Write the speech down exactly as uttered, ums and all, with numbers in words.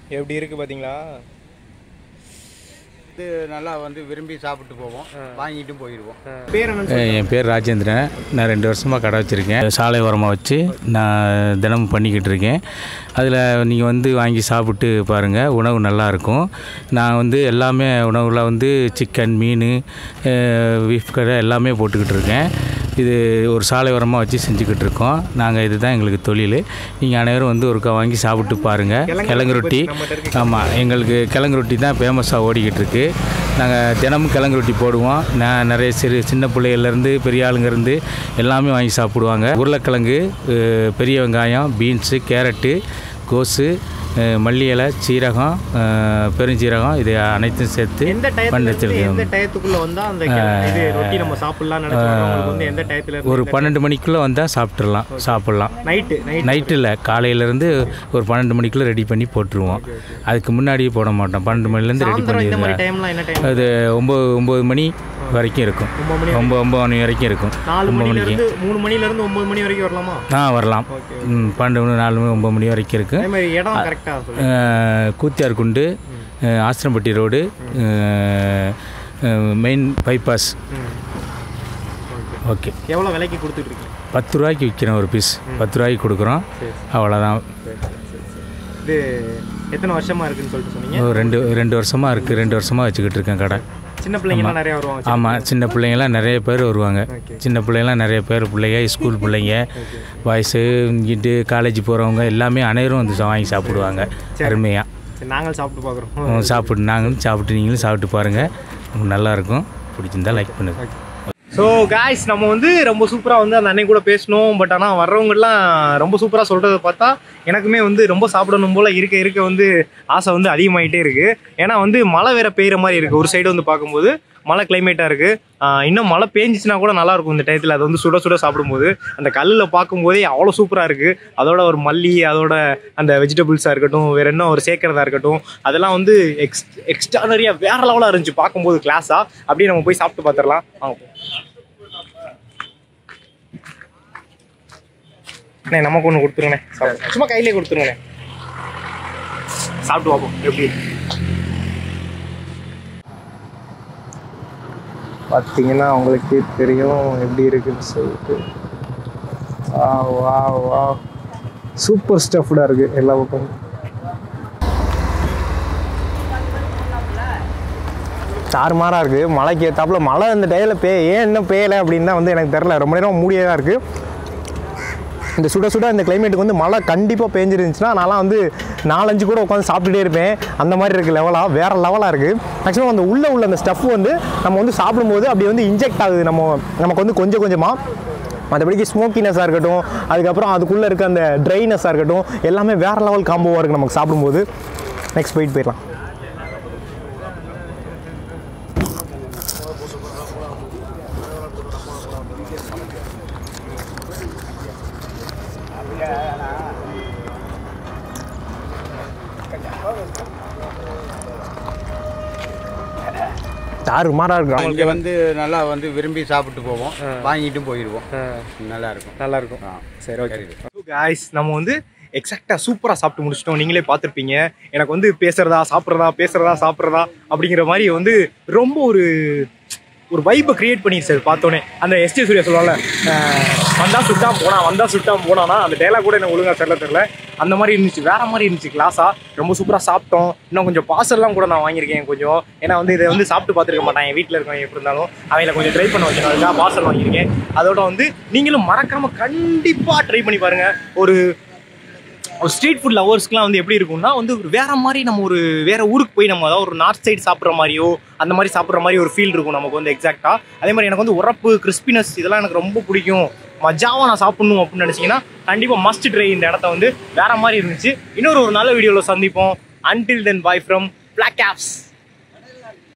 எப்படி இருக்குது பார்த்தீங்களா? இது நல்லா வந்து விரும்பி சாப்பிட்டு போவோம், வாங்கிட்டும் போயிடுவோம். பேர் என்ன? என் பேர் ராஜேந்திரன். நான் ரெண்டு வருஷமாக கடை வச்சுருக்கேன். சாலை உரமாக வச்சு நான் தினமும் பண்ணிக்கிட்டு இருக்கேன். அதில் நீங்கள் வந்து வாங்கி சாப்பிட்டு பாருங்கள், உணவு நல்லாயிருக்கும். நான் வந்து எல்லாமே உணவில் வந்து சிக்கன், மீன், பீஃப் கடை எல்லாமே போட்டுக்கிட்டு இருக்கேன். இது ஒரு சாலை உரமாக வச்சு செஞ்சுக்கிட்டு இருக்கோம். நாங்கள் இதுதான் எங்களுக்கு தொழில். நீங்கள் அனைவரும் வந்து ஒருக்கா வாங்கி சாப்பிட்டு பாருங்கள். கிழங்கு ரொட்டி, ஆமாம், எங்களுக்கு கிழங்கு ரொட்டி தான் ஃபேமஸாக ஓடிக்கிட்டு இருக்குது. நாங்கள் தினமும் கிழங்கு ரொட்டி போடுவோம். நான் நிறைய சிறு சின்ன பிள்ளைகள்லேருந்து பெரிய ஆளுங்கேருந்து எல்லாமே வாங்கி சாப்பிடுவாங்க. உருளைக்கிழங்கு, பெரிய வெங்காயம், பீன்ஸு, கேரட்டு, கோஸு, மல்லி இலை, சீரகம், பெருஞ்சீரகம், இது அனைத்தும் சேர்த்து ஒரு பன்னெண்டு மணிக்குள்ளே வந்தால் சாப்பிட்றலாம் சாப்பிட்லாம் நைட்டு நைட்டில் காலையிலேருந்து ஒரு பன்னெண்டு மணிக்குள்ளே ரெடி பண்ணி போட்டுருவோம். அதுக்கு முன்னாடியே போட மாட்டோம். பன்னெண்டு மணிலேருந்து ரெடி பண்ணிடுவோம். அது ஒம்பது ஒம்பது மணி வரைக்கும் இருக்கும். ஒம்பது ஒம்பது மணி வரைக்கும் இருக்கும். ஒம்பது மணிக்கு மூணு மணிலேருந்து ஒம்பது மணி வரைக்கும் வரலாமா? ஆ, வரலாம். பன்னெண்டு மணி நாலு மணி ஒம்பது மணி வரைக்கும் இருக்குது. Koothiyar Kundu, Asirampatti road, main bypass. Okay. எவ்வளோ விலைக்கு கொடுத்துட்ருக்கீங்க? பத்து ரூபாய்க்கு விற்கிறோம் ஒரு பீஸ். பத்து ரூபாய்க்கு கொடுக்குறோம், அவ்வளோதான். இது எத்தனை வருஷமாக இருக்குதுன்னு சொல்லிட்டு சொன்னீங்க? ரெண்டு ரெண்டு வருஷமாக இருக்குது. ரெண்டு வருஷமாக வச்சுக்கிட்டு இருக்கேன் கடை. சின்ன பிள்ளைங்கலாம் நிறையா வருவாங்க. ஆமாம், சின்ன பிள்ளைங்களாம் நிறைய பேர் வருவாங்க. சின்ன பிள்ளைங்களாம் நிறைய பேர், பிள்ளைங்க ஸ்கூல் பிள்ளைங்க, பாய்ஸு, இங்கிட்டு காலேஜ் போகிறவங்க எல்லாமே அனைவரும் வந்து வாங்கி சாப்பிடுவாங்க. அருமையாக நாங்களும் சாப்பிட்டு பார்க்குறோம். சாப்பிட்டு நாங்களும் சாப்பிட்டு நீங்களும் சாப்பிட்டு பாருங்கள், நல்லாயிருக்கும். பிடிச்சிருந்தா லைக் பண்ணுங்கள். ஸோ காய்ஸ், நம்ம வந்து ரொம்ப சூப்பராக வந்து அந்த அன்னை கூட பேசணும். பட் ஆனால் வர்றவங்கலாம் ரொம்ப சூப்பராக சொல்கிறத பார்த்தா எனக்குமே வந்து ரொம்ப சாப்பிடணும் போல் இருக்க இருக்க வந்து ஆசை வந்து அதிகமாகிட்டே இருக்குது. ஏன்னா வந்து மழை வேறு பெய்கிற மாதிரி இருக்குது. ஒரு சைடு வந்து பார்க்கும்போது மழை கிளைமேட்டாக இருக்குது. இன்னும் மழை பேஞ்சிச்சுன்னா கூட நல்லாயிருக்கும் இந்த டயத்தில். அது வந்து சுட சுட சாப்பிடும்போது அந்த கல்லில் பார்க்கும்போதே அவ்வளோ சூப்பராக இருக்குது. அதோட ஒரு மல்லி, அதோட அந்த வெஜிடபிள்ஸாக இருக்கட்டும், வேறு என்ன ஒரு சேர்க்கறதா இருக்கட்டும், அதெல்லாம் வந்து எக்ஸ் எக்ஸ்ட்ரானரியாக வேறு லெவலாக இருந்துச்சு பார்க்கும்போது. கிளாஸாக அப்படியே நம்ம போய் சாப்பிட்டு பார்த்துடலாம். வாங்க. அண்ணே, நமக்கு ஒன்று கொடுத்துருங்கண்ணே. சும்மா கையிலே கொடுத்துருங்கண்ணே, சாப்பிட்டு பார்ப்போம் எப்படி பார்த்தீங்கன்னா உங்களுக்கு தெரியும் எப்படி இருக்குன்னு சொல்லிட்டு. வா வா வா சூப்பர் ஸ்டஃப்டாக இருக்குது எல்லா பக்கமும். தாறுமாறாக இருக்குது. மழைக்கு ஏற்றாப்புல மழை இந்த டயத்தில் பே ஏன் இன்னும் பெய்யலை அப்படின்னு தான் வந்து எனக்கு தெரில. ரொம்ப நேரம் மூடியே தான் இருக்குது. இந்த சுட சுட இந்த கிளைமேட்டுக்கு வந்து மழை கண்டிப்பாக பேஞ்சிருந்துச்சுன்னா நான்லாம் வந்து நாலஞ்சு கூட உட்காந்து சாப்பிட்டுட்டே இருப்பேன். அந்த மாதிரி இருக்குது லெவலாக, வேறு லெவலாக இருக்குது. மேக்ஸிமம் அந்த உள்ளே உள்ள அந்த ஸ்டஃப் வந்து நம்ம வந்து சாப்பிடும்போது அப்படி வந்து இன்ஜெக்ட் ஆகுது நம்ம நமக்கு வந்து கொஞ்சம் கொஞ்சமாக. மற்றபடிக்கு ஸ்மோக்கினஸாக இருக்கட்டும், அதுக்கப்புறம் அதுக்குள்ளே இருக்க அந்த ட்ரைனஸாக இருக்கட்டும், எல்லாமே வேறு லெவல் காம்போவாக இருக்குது நமக்கு சாப்பிடும்போது. நெக்ஸ்ட் போயிட்டு போயிடலாம். தாறுமாறாக இருக்கும். இங்கே வந்து நல்லா வந்து விரும்பி சாப்பிட்டு போவோம், வாங்கிட்டும் போயிடுவோம். நல்லா இருக்கும். நல்லா இருக்கும். சரி, ஓகே. காய்ஸ், நம்ம வந்து எக்ஸாக்டாக சூப்பராக சாப்பிட்டு முடிச்சிட்டோம். நீங்களே பார்த்துருப்பீங்க. எனக்கு வந்து பேசுகிறதா சாப்பிட்றதா பேசுகிறதா சாப்பிட்றதா அப்படிங்கிற மாதிரி வந்து ரொம்ப ஒரு ஒரு வைப்பை க்ரியேட் பண்ணிடுச்சு அது பார்த்தோன்னே. அந்த எஸ்டி சூர்யா சொல்லுவாங்கல்ல, வந்தால் சுட்டான் போனான், வந்தால் சுட்டான் போனான்னா அந்த டைலாக் கூட எனக்கு ஒழுங்காக தெரியல தெரியல அந்த மாதிரி இருந்துச்சு. வேறு மாதிரி இருந்துச்சு கிளாஸாக. ரொம்ப சூப்பராக சாப்பிட்டோம். இன்னும் கொஞ்சம் பார்சல்லாம் கூட நான் வாங்கியிருக்கேன் கொஞ்சம். ஏன்னா வந்து இதை வந்து சாப்பிட்டு பார்த்துருக்க மாட்டேன். என் வீட்டில் இருக்கவங்க எப்படி இருந்தாலும் அவங்கள கொஞ்சம் ட்ரை பண்ண வச்சுருக்கேன். அதுக்காக பார்சல் வாங்கியிருக்கேன். அதோட வந்து நீங்களும் மறக்காமல் கண்டிப்பாக ட்ரை பண்ணி பாருங்கள். ஒரு ஒரு ஸ்ட்ரீட் ஃபுட் லவர்ஸ்க்குலாம் வந்து எப்படி இருக்கும்னா வந்து ஒரு வேறு மாதிரி நம்ம ஒரு வேறு ஊருக்கு போய் நம்ம அதாவது ஒரு நார்த் சைடு சாப்பிட்ற மாதிரியோ அந்த மாதிரி சாப்பிட்ற மாதிரி ஒரு ஃபீல் இருக்கும் நமக்கு வந்து எக்ஸாக்டாக. அதே மாதிரி எனக்கு வந்து உரப்பு, கிறிஸ்பினஸ் இதெல்லாம் எனக்கு ரொம்ப பிடிக்கும். மஜாவாக நான் சாப்பிட்ணும் அப்படின்னு நினச்சிங்கன்னா கண்டிப்பாக மஸ்ட் ட்ரை. இந்த இடத்த வந்து வேறு மாதிரி இருந்துச்சு. இன்னொரு ஒரு நல்ல வீடியோவில் சந்திப்போம். Until then bye from Black caps.